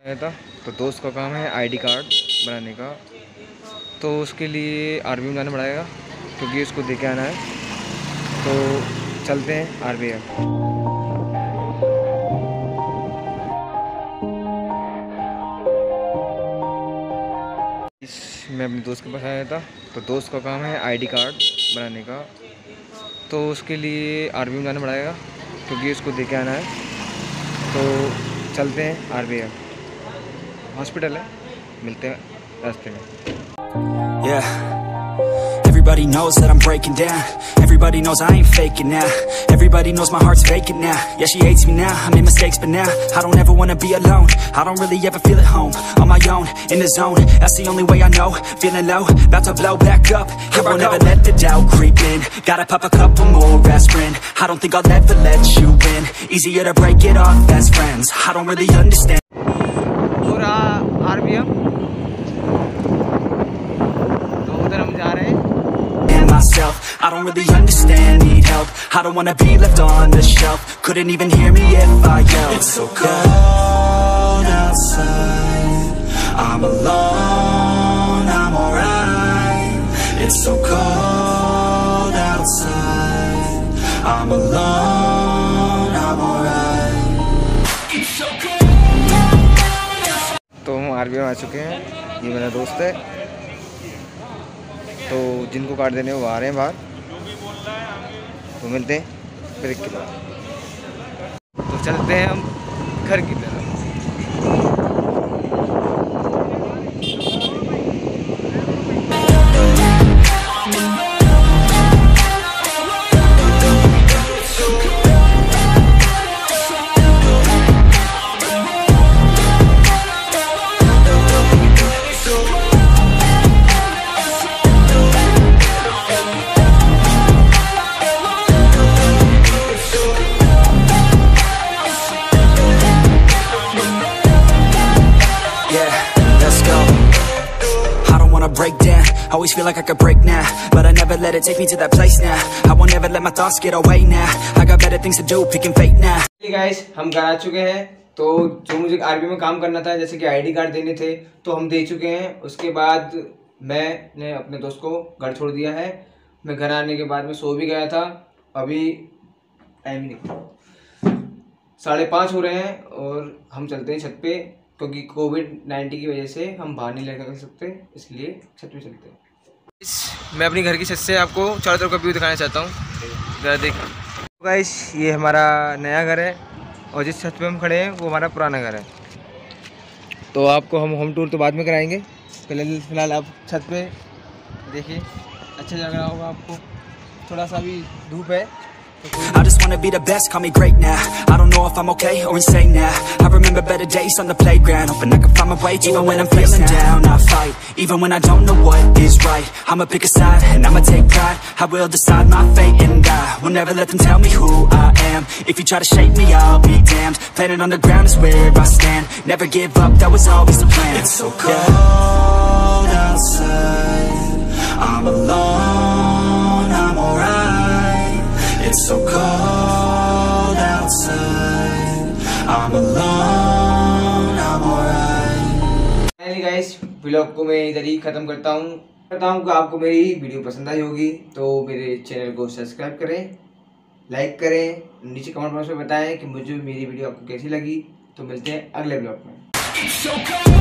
था तो दोस्त का काम है आईडी कार्ड बनाने का, तो उसके लिए आरबीएम में जाना पड़ेगा क्योंकि उसको दे के आना है। तो चलते हैं आरबीएम। मैं अपने दोस्त के पास आया था तो दोस्त का काम है आईडी कार्ड बनाने का, तो उसके लिए आरबीएम जाना पड़ेगा क्योंकि उसको दे के आना है। तो चलते हैं आरबीएम, हॉस्पिटल है, मिलते हैं रास्ते में। Yeah, everybody knows that I'm breaking down. Everybody knows I ain't faking now. Everybody knows my heart's vacant now. Yeah, she hates me now, I made mistakes but now I don't ever wanna be alone. I don't really ever feel at home. On my own, in the zone, that's the only way I know. Feeling low, about to blow back up. I won't ever let the doubt creep in. Gotta pop a couple more aspirin. I don't think I'll ever let you in. Easier to break it off best friends. I don't really understand. और RBM तो उधर हम जा रहे हैं। Myself, I don't really understand, need help. I don't wanna be left on the shelf. Couldn't even hear me if I yelled. It's so cold outside, I'm alone, I'm alright. It's so cold outside, I'm alone, I'm alright. It's so cold. तो हम RBM आ चुके हैं, ये मेरा दोस्त है, तो जिनको कार्ड देने वो आ रहे हैं बाहर, तो मिलते हैं ब्रेक के बाद। तो चलते हैं हम घर की तरफ। Break down, always feel like I could break now, but I never let it take me to that place now. I won't ever let my thoughts get away now. I got better things to do, picking fate now. Hey guys, हम घर आ चुके हैं। तो जो मुझे RBM में काम करना था, जैसे कि आईडी कार्ड देने थे, तो हम दे चुके हैं। उसके बाद मैंने अपने दोस्त को घर छोड़ दिया है। मैं घर आने के बाद में सो भी गया था। अभी टाइम नहीं, 5:30 हो रहे हैं और हम चलते हैं छत पे, क्योंकि कोविड-19 की वजह से हम बाहर नहीं लगा सकते, इसलिए छत पे चलते हैं। मैं अपनी घर की छत से आपको चारों तरफ का व्यू दिखाना चाहता हूँ, ज़रा देख। गाइस, ये हमारा नया घर है और जिस छत पे हम खड़े हैं वो हमारा पुराना घर है। तो आपको हम होम टूर तो बाद में कराएंगे, फिलहाल आप छत पे देखिए, अच्छा लग रहा होगा आपको। थोड़ा सा भी धूप है। I just wanna be the best, call me great now. I don't know if I'm okay or insane now. I remember better days on the playground, hoping I can find my way even when I'm feeling down. I fight, even when I don't know what is right. I'ma pick a side, and I'ma take pride. I will decide my fate and I will never let them tell me who I am. If you try to shake me, I'll be damned. Planet on the ground is where I stand. Never give up, that was always the plan. It's so cold outside, I'm alone, I'm alright. It's so cold outside, I'm alone, I'm alright. Finally guys, vlog को मैं इधर ही ख़त्म करता हूँ कि आपको मेरी video पसंद आई होगी, तो मेरे चैनल को सब्सक्राइब करें, लाइक करें, नीचे कमेंट बॉक्स में बताएं कि मुझे मेरी वीडियो आपको कैसी लगी। तो मिलते हैं अगले व्लॉग में।